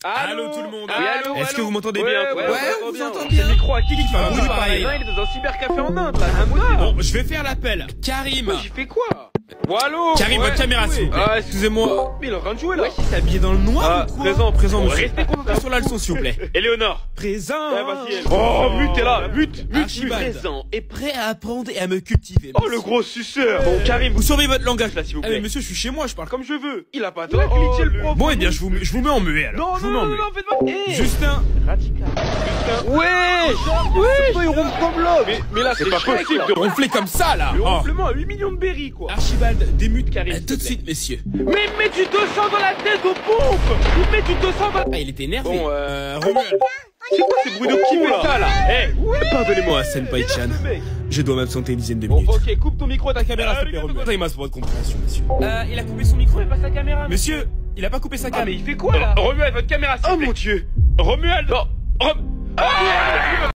Allô tout le monde. Oui, allô, Est-ce que allô. vous m'entendez bien? Ouais, on vous entend C'est bien. le micro à qui fait un bruit pareil. Non, il est dans un cybercafé en Inde, là, un mois. Bon, je vais faire l'appel. Karim. J'ai fait quoi? Bon, allô. Karim, votre caméra, s'il vous plaît. Ah, Excusez-moi. Mais il est en train de jouer, là. Ouais, il s'est habillé dans le noir ou quoi? Présent, monsieur. Restez concentrés Sur la leçon, s'il vous plaît. Éléonore. Présent. Ouais, vas-y, elle. Oh, mute, t'es là. Mute. Archibald. Présent. Et prêt à apprendre et à me cultiver. Oh, le gros suceur. Bon, Karim, Vous surveillez votre langage, là, s'il vous Ah, plaît. mais monsieur, je suis chez moi, je parle. Comme je veux. Il a pas tort. Glitché le prof. Bon, eh bien, je vous mets en muet, alors. Non, Je vous mets en muet. faites pas. Eh. Justin. Radical. Ouais. Il ronfle comme l'homme. Mais là, c'est pas possible de Ronfler comme ça, là. Le Oh. ronflement à 8 millions de berries, quoi. Archibald, démute Karim, tout de suite, messieurs. Mais mets du 200 dans la tête aux pompes. Il met du 200 dans la... Ah, il était énervé. Bon, Romuald. C'est quoi ces bruits de qui fait ça, là? Eh, Pardonnez-moi, Senpai-chan. Je dois m'absenter une dizaine de Bon, minutes. ok, coupe ton micro et ta caméra, s'il te plaît, Romuald. Taille-moi pour votre compréhension, monsieur. Il a coupé son micro. Pas sa caméra. Monsieur, il a pas coupé sa Ah, caméra. mais il fait quoi, là? Romuald, votre caméra, s'il te plaît. Oh, mon Dieu. Romuald. Non.